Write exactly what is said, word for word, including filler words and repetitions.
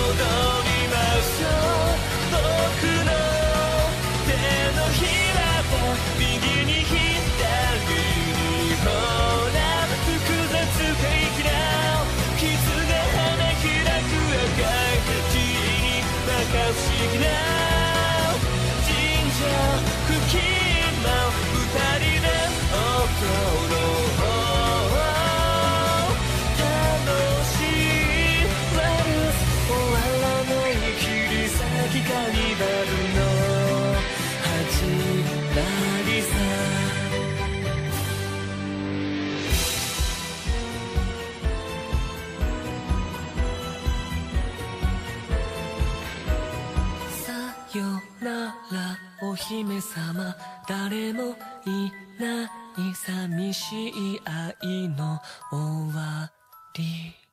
りましょう。僕の手のひらで右に左にほら複雑的な傷が花開く赤い地にバカ不思議な神社付近の二人で踊ろう。カーニバルの始まりさ。さよならお姫様、誰もいない寂しい愛の終わり。